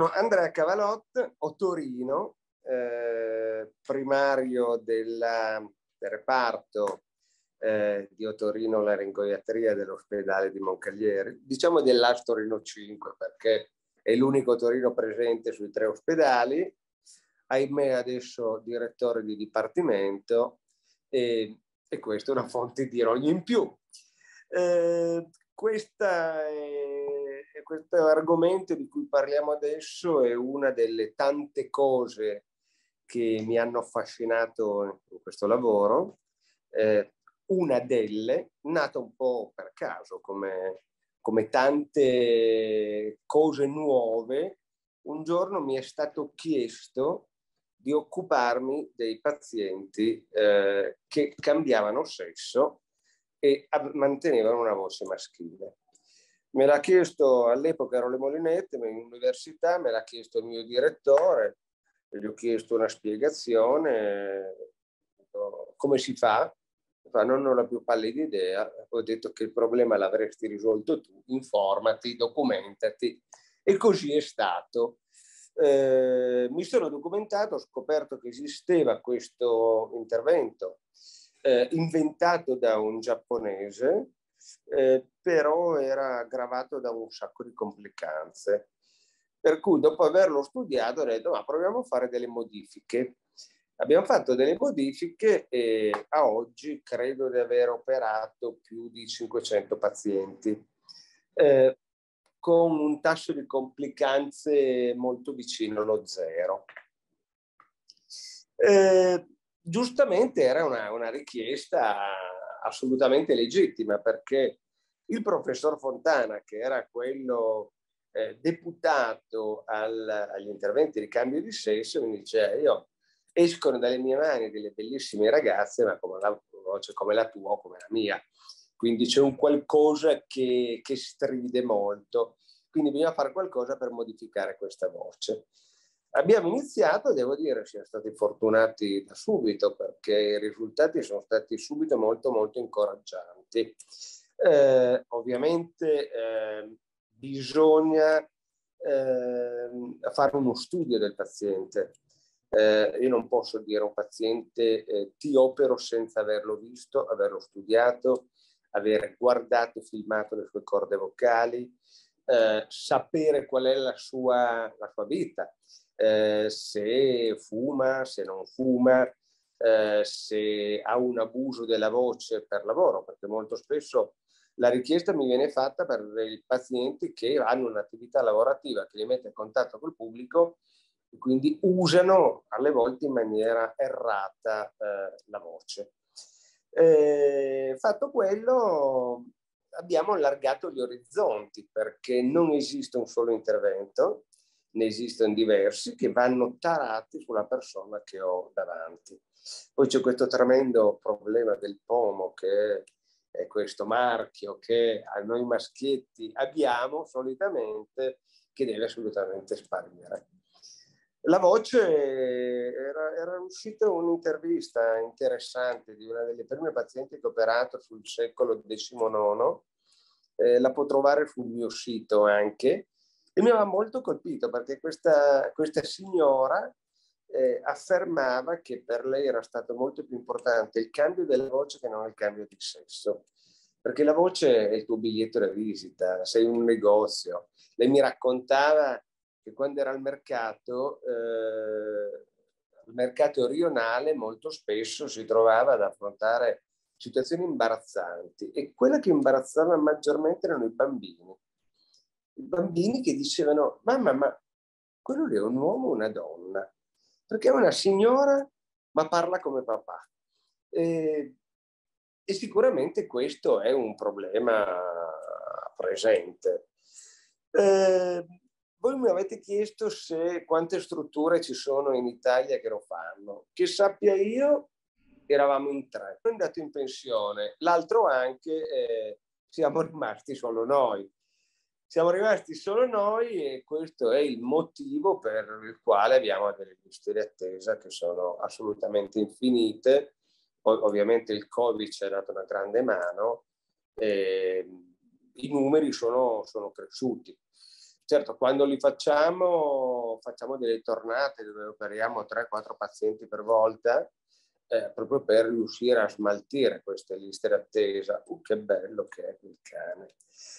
Sono Andrea Cavalot, Otorino, primario del reparto di otorino-laringoiatria dell'ospedale di Moncalieri, diciamo dell'AS Torino 5 perché è l'unico Torino presente sui 3 ospedali, ahimè adesso direttore di dipartimento e questa è una fonte di rogno in più. Questo argomento di cui parliamo adesso è una delle tante cose che mi hanno affascinato in questo lavoro. Una delle, nata un po' per caso, come tante cose nuove, un giorno mi è stato chiesto di occuparmi dei pazienti che cambiavano sesso e mantenevano una voce maschile. Me l'ha chiesto, all'epoca ero alle Molinette, in università, me l'ha chiesto il mio direttore, gli ho chiesto una spiegazione, come si fa? Non ho la più pallida idea, ho detto che il problema l'avresti risolto tu, informati, documentati, e così è stato. Mi sono documentato, ho scoperto che esisteva questo intervento inventato da un giapponese, però era aggravato da un sacco di complicanze. Per cui dopo averlo studiato ho detto ma proviamo a fare delle modifiche. Abbiamo fatto delle modifiche e a oggi credo di aver operato più di 500 pazienti, con un tasso di complicanze molto vicino allo zero. Giustamente era una richiesta assolutamente legittima, perché il professor Fontana, che era quello deputato agli interventi di cambio di sesso, mi dice io escono dalle mie mani delle bellissime ragazze, ma con una voce come la tua o come la mia. Quindi c'è un qualcosa che stride molto. Quindi bisogna fare qualcosa per modificare questa voce. Abbiamo iniziato, devo dire, siamo stati fortunati da subito perché i risultati sono stati subito molto, molto incoraggianti. Ovviamente bisogna fare uno studio del paziente. Io non posso dire a un paziente ti opero senza averlo visto, averlo studiato, aver guardato e filmato le sue corde vocali, sapere qual è la sua vita, se fuma, se non fuma, se ha un abuso della voce per lavoro, perché molto spesso la richiesta mi viene fatta per i pazienti che hanno un'attività lavorativa che li mette in contatto col pubblico e quindi usano alle volte in maniera errata la voce. Fatto quello, abbiamo allargato gli orizzonti perché non esiste un solo intervento, ne esistono diversi che vanno tarati sulla persona che ho davanti. Poi c'è questo tremendo problema del pomo, che è questo marchio che a noi maschietti abbiamo solitamente, che deve assolutamente sparire. La voce era uscita un'intervista interessante di una delle prime pazienti che ho operato sul secolo XIX, la può trovare sul mio sito anche, e mi aveva molto colpito perché questa signora affermava che per lei era stato molto più importante il cambio della voce che non il cambio di sesso, perché la voce è il tuo biglietto da visita, sei un negozio. Lei mi raccontava che quando era al mercato rionale molto spesso si trovava ad affrontare situazioni imbarazzanti, e quella che imbarazzava maggiormente erano i bambini. I bambini che dicevano mamma, ma quello lì è un uomo o una donna? Perché è una signora ma parla come papà. E sicuramente questo è un problema presente. Voi mi avete chiesto quante strutture ci sono in Italia che lo fanno. Che sappia io, eravamo in 3. Sono andato in pensione, l'altro anche siamo rimasti solo noi. Siamo rimasti solo noi e questo è il motivo per il quale abbiamo delle liste di attesa che sono assolutamente infinite. Poi ovviamente il Covid ci ha dato una grande mano e i numeri sono cresciuti. Certo, quando li facciamo delle tornate dove operiamo 3-4 pazienti per volta, proprio per riuscire a smaltire queste liste d'attesa. Che bello che è quel cane.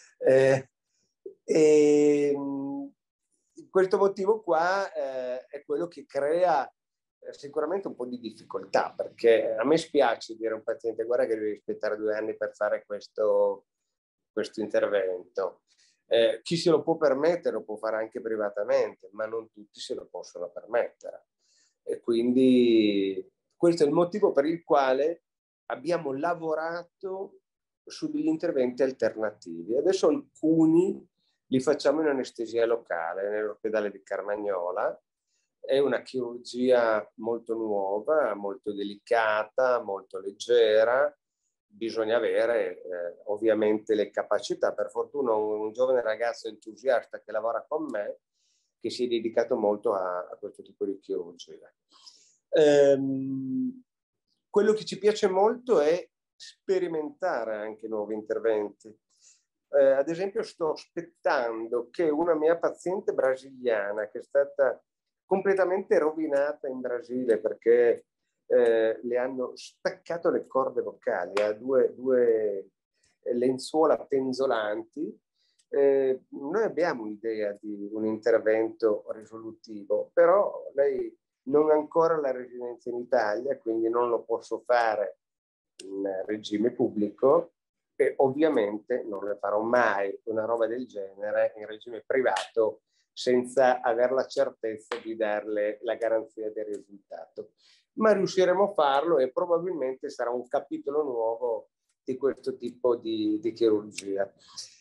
Questo motivo qua è quello che crea sicuramente un po' di difficoltà, perché a me spiace dire a un paziente: guarda che devi aspettare 2 anni per fare questo intervento. Chi se lo può permettere lo può fare anche privatamente, ma non tutti se lo possono permettere. E quindi questo è il motivo per il quale abbiamo lavorato su degli interventi alternativi. Adesso alcuni li facciamo in anestesia locale nell'ospedale di Carmagnola. È una chirurgia molto nuova, molto delicata, molto leggera. Bisogna avere ovviamente le capacità. Per fortuna un giovane ragazzo entusiasta che lavora con me, che si è dedicato molto a questo tipo di chirurgia. Quello che ci piace molto è sperimentare anche nuovi interventi. Ad esempio sto aspettando che una mia paziente brasiliana, che è stata completamente rovinata in Brasile perché le hanno staccato le corde vocali, ha due lenzuola penzolanti. Noi abbiamo un'idea di un intervento risolutivo, però lei non ha ancora la residenza in Italia, quindi non lo posso fare in regime pubblico e ovviamente non ne farò mai una roba del genere in regime privato senza avere la certezza di darle la garanzia del risultato. Ma riusciremo a farlo e probabilmente sarà un capitolo nuovo di questo tipo di chirurgia.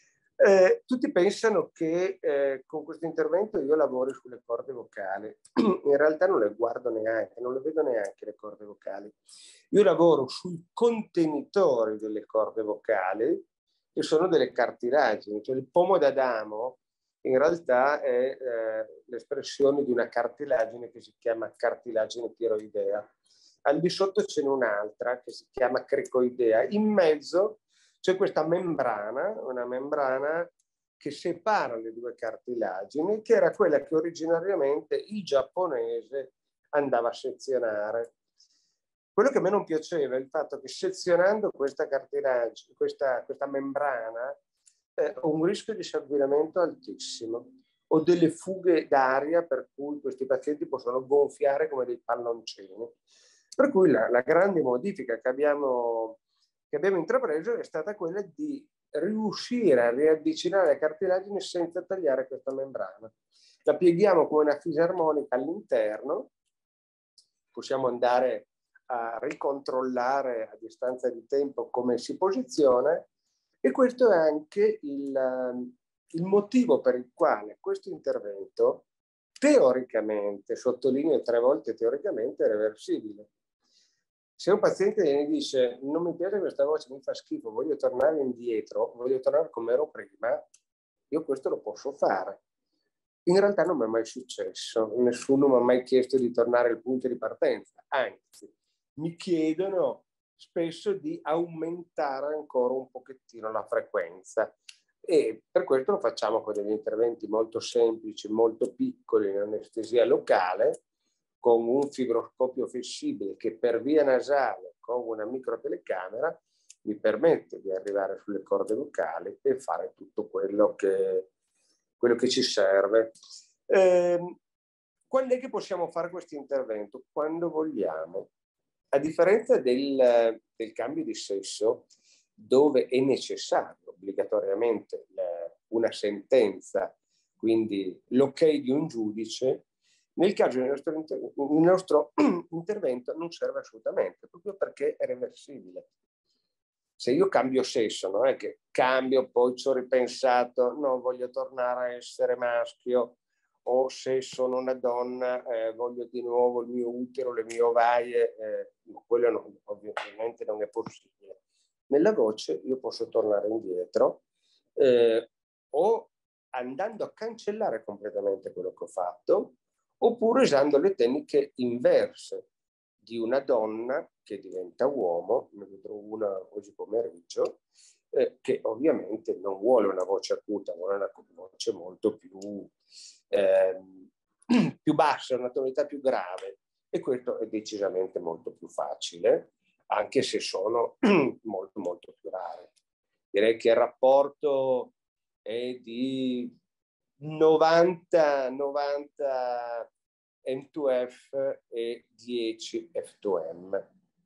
Tutti pensano che con questo intervento io lavori sulle corde vocali. In realtà non le guardo neanche, non le vedo neanche le corde vocali. Io lavoro sui contenitori delle corde vocali, che sono delle cartilagini. Cioè il pomo d'Adamo in realtà è l'espressione di una cartilagine che si chiama cartilagine tiroidea. Al di sotto ce n'è un'altra che si chiama cricoidea. In mezzo c'è questa membrana, una membrana che separa le due cartilagini, che era quella che originariamente il giapponese andava a sezionare. Quello che a me non piaceva è il fatto che sezionando questa cartilagine, questa membrana, ho un rischio di sanguinamento altissimo. Ho delle fughe d'aria per cui questi pazienti possono gonfiare come dei palloncini. Per cui la grande modifica che abbiamo intrapreso è stata quella di riuscire a riavvicinare le cartilagini senza tagliare questa membrana. La pieghiamo come una fisarmonica all'interno, possiamo andare a ricontrollare a distanza di tempo come si posiziona, e questo è anche il motivo per il quale questo intervento teoricamente, sottolineo 3 volte teoricamente, è reversibile. Se un paziente mi dice non mi piace questa voce, mi fa schifo, voglio tornare indietro, voglio tornare come ero prima, io questo lo posso fare. In realtà non mi è mai successo, nessuno mi ha mai chiesto di tornare al punto di partenza, anzi mi chiedono spesso di aumentare ancora un pochettino la frequenza, e per questo lo facciamo con degli interventi molto semplici, molto piccoli in anestesia locale, con un fibroscopio flessibile che per via nasale con una microtelecamera mi permette di arrivare sulle corde vocali e fare tutto quello che ci serve. Quando è che possiamo fare questo intervento? Quando vogliamo. A differenza del cambio di sesso, dove è necessario obbligatoriamente una sentenza, quindi l'ok di un giudice, nel caso del nostro intervento non serve assolutamente, proprio perché è reversibile. Se io cambio sesso, non è che cambio, poi ci ho ripensato, no, voglio tornare a essere maschio, o se sono una donna voglio di nuovo il mio utero, le mie ovaie, quello ovviamente non è possibile. Nella voce io posso tornare indietro o andando a cancellare completamente quello che ho fatto, oppure usando le tecniche inverse di una donna che diventa uomo, ne vedrò una oggi pomeriggio, che ovviamente non vuole una voce acuta, vuole una voce molto più bassa, una tonalità più grave, e questo è decisamente molto più facile, anche se sono molto molto più rare. Direi che il rapporto è di 90 M2F e 10 F2M.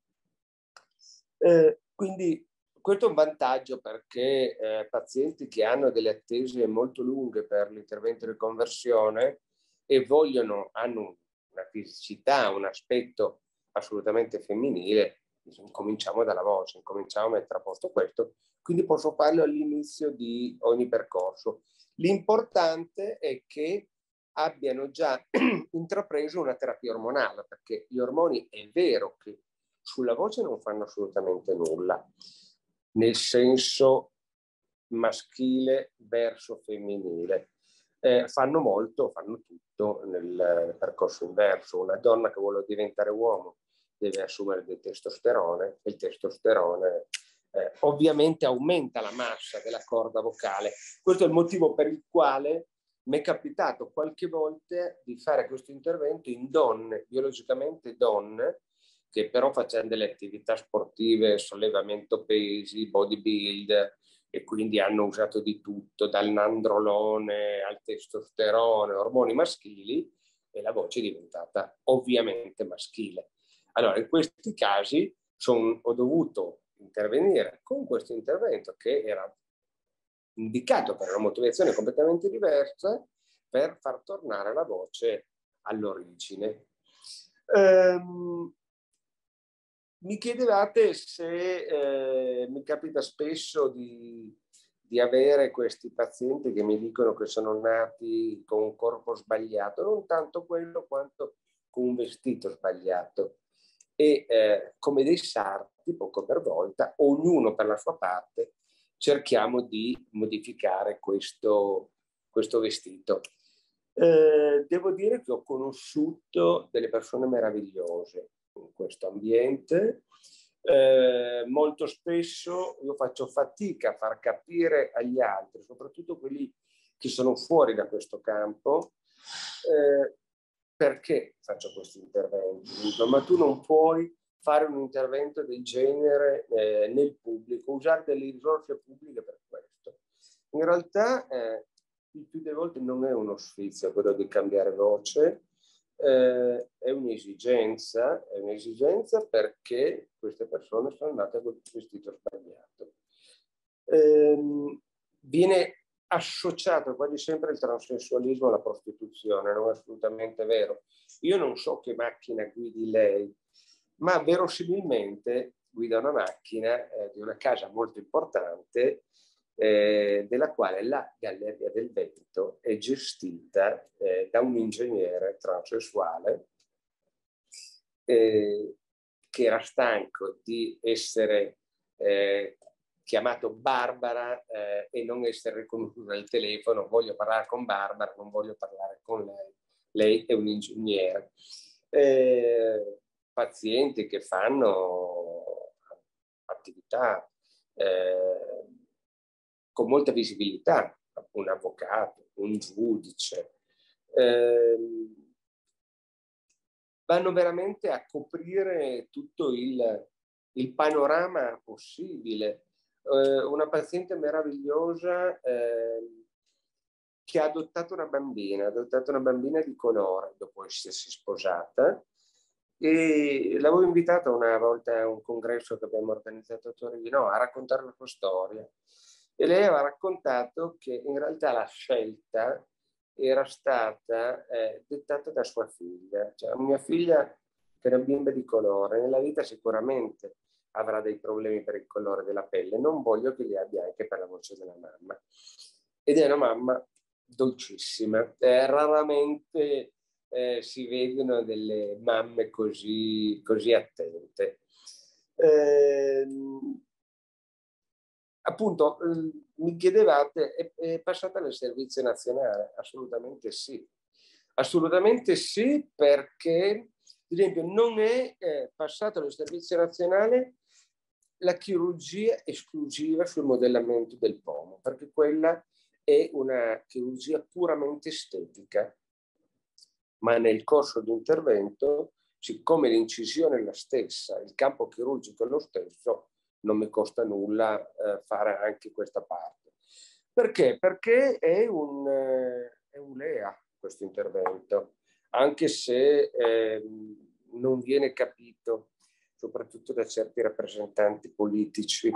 Quindi questo è un vantaggio, perché pazienti che hanno delle attese molto lunghe per l'intervento di conversione e hanno una fisicità, un aspetto assolutamente femminile, cominciamo dalla voce, cominciamo a mettere a posto questo, quindi posso farlo all'inizio di ogni percorso. L'importante è che abbiano già intrapreso una terapia ormonale, perché gli ormoni è vero che sulla voce non fanno assolutamente nulla, nel senso maschile verso femminile. Fanno molto, fanno tutto nel percorso inverso. Una donna che vuole diventare uomo deve assumere del testosterone, e il testosterone ovviamente aumenta la massa della corda vocale. Questo è il motivo per il quale mi è capitato qualche volta di fare questo intervento in donne, biologicamente donne, che però facendo delle attività sportive, sollevamento pesi, bodybuild, e quindi hanno usato di tutto, dal nandrolone al testosterone, ormoni maschili, e la voce è diventata ovviamente maschile. Allora, in questi casi ho dovuto intervenire con questo intervento, che era indicato per una motivazione completamente diversa, per far tornare la voce all'origine. Mi chiedevate se mi capita spesso di avere questi pazienti che mi dicono che sono nati con un corpo sbagliato, non tanto quello quanto con un vestito sbagliato. E come dei sarti, poco per volta, ognuno per la sua parte, cerchiamo di modificare questo vestito. Devo dire che ho conosciuto delle persone meravigliose in questo ambiente. Molto spesso io faccio fatica a far capire agli altri, soprattutto quelli che sono fuori da questo campo, perché faccio questo intervento. Ma tu non puoi fare un intervento del genere nel pubblico, usare delle risorse pubbliche per questo. In realtà il più delle volte non è uno sfizio quello di cambiare voce, è un'esigenza perché queste persone sono andate con il vestito sbagliato. Viene associato quasi sempre il transessualismo alla prostituzione, non è assolutamente vero. Io non so che macchina guidi lei, ma verosimilmente guida una macchina di una casa molto importante, della quale la Galleria del Vento è gestita da un ingegnere transessuale che era stanco di essere chiamato Barbara e non essere riconosciuto al telefono. Voglio parlare con Barbara, non voglio parlare con lei. Lei è un ingegnere. Pazienti che fanno attività con molta visibilità, un avvocato, un giudice, vanno veramente a coprire tutto il panorama possibile. Una paziente meravigliosa che ha adottato una bambina di colore dopo essersi sposata, e l'avevo invitata una volta a un congresso che abbiamo organizzato a Torino a raccontare la sua storia, e lei aveva raccontato che in realtà la scelta era stata dettata da sua figlia. Cioè, mia figlia, che è una bimba di colore, nella vita sicuramente avrà dei problemi per il colore della pelle, non voglio che li abbia anche per la voce della mamma. Ed è una mamma dolcissima. Raramente si vedono delle mamme così attente. Appunto, mi chiedevate, è passata nel servizio nazionale? Assolutamente sì. Assolutamente sì, perché, ad esempio, non è passato nel servizio nazionale la chirurgia esclusiva sul modellamento del pomo, perché quella è una chirurgia puramente estetica, ma nel corso di intervento, siccome l'incisione è la stessa, il campo chirurgico è lo stesso, non mi costa nulla fare anche questa parte. Perché? Perché è un LEA questo intervento, anche se non viene capito, soprattutto da certi rappresentanti politici.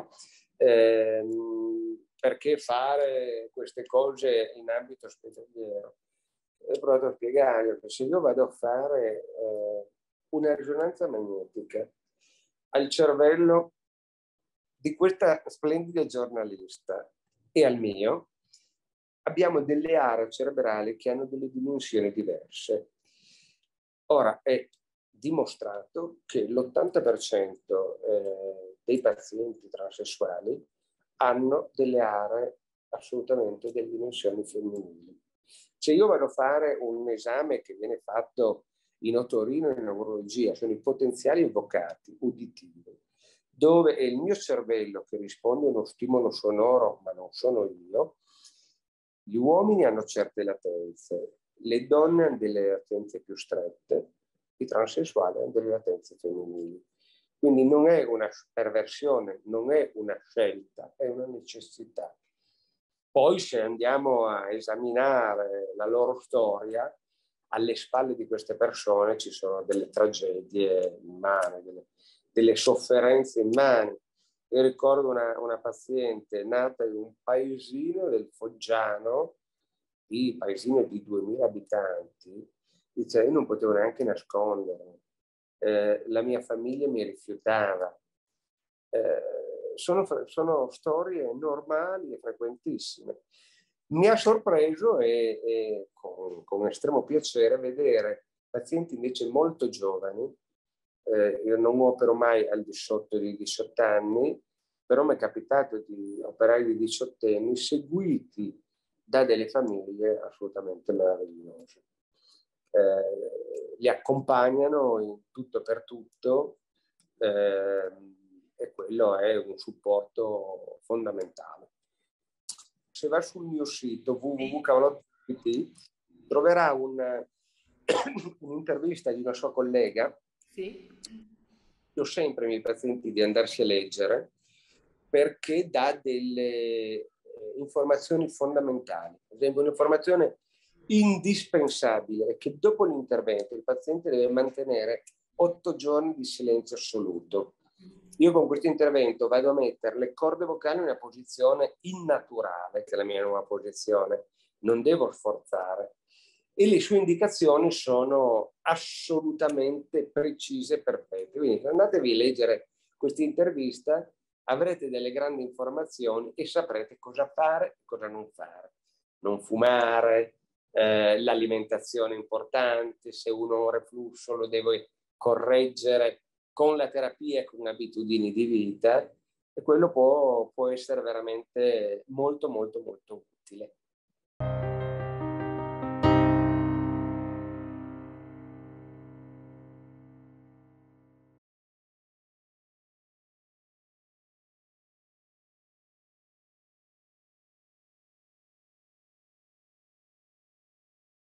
Perché fare queste cose in ambito ospedaliero? Ho provato a spiegare che se io vado a fare una risonanza magnetica al cervello di questa splendida giornalista e al mio, abbiamo delle aree cerebrali che hanno delle dimensioni diverse. Ora è dimostrato che l'80% dei pazienti transessuali hanno delle aree assolutamente delle dimensioni femminili. Se io vado a fare un esame che viene fatto in otorino e in neurologia, sono i potenziali evocati uditivi, dove è il mio cervello che risponde a uno stimolo sonoro, ma non sono io. Gli uomini hanno certe latenze, le donne hanno delle latenze più strette, i transessuali hanno delle latenze femminili. Quindi non è una perversione, non è una scelta, è una necessità. Poi se andiamo a esaminare la loro storia, alle spalle di queste persone ci sono delle tragedie immani, delle sofferenze immani. Io ricordo una paziente nata in un paesino del Foggiano, di paesino di 2000 abitanti, dice io non potevo neanche nascondere, la mia famiglia mi rifiutava. Sono storie normali e frequentissime. Mi ha sorpreso e con estremo piacere vedere pazienti invece molto giovani. Io non opero mai al di sotto di 18 anni, però mi è capitato di operare di 18 anni seguiti da delle famiglie assolutamente meravigliose. Li accompagnano in tutto per tutto e quello è un supporto fondamentale. Se va sul mio sito www.cavalotti.it troverà un'intervista di una sua collega. Sì. Io sempre ai miei pazienti di andarsi a leggere perché dà delle informazioni fondamentali. Ad esempio, un'informazione indispensabile è che dopo l'intervento il paziente deve mantenere 8 giorni di silenzio assoluto. Io con questo intervento vado a mettere le corde vocali in una posizione innaturale, che è la mia nuova posizione, non devo sforzare. E le sue indicazioni sono assolutamente precise e perfette. Quindi andatevi a leggere questa intervista, avrete delle grandi informazioni e saprete cosa fare e cosa non fare. Non fumare, l'alimentazione è importante, se uno ha reflusso lo deve correggere con la terapia e con abitudini di vita, e quello può essere veramente molto molto molto utile.